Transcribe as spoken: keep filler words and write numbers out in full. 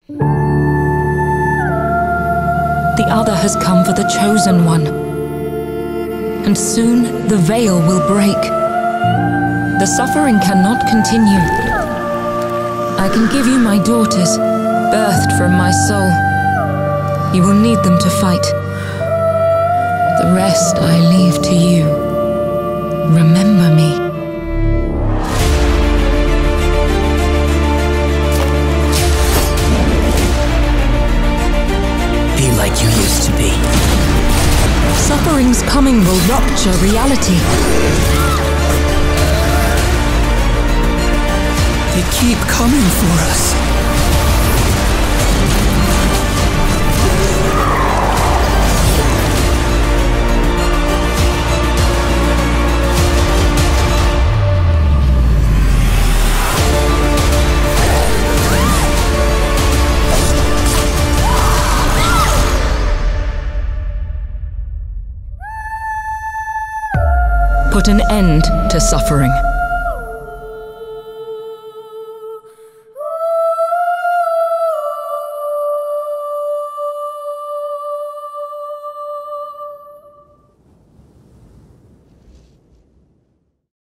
The other has come for the chosen one. And soon the veil will break. The suffering cannot continue. I can give you my daughters, birthed from my soul. You will need them to fight. The rest I leave to you. Remember me. Be like you used to be. Suffering's coming will rupture reality. They keep coming for us. Put an end to suffering.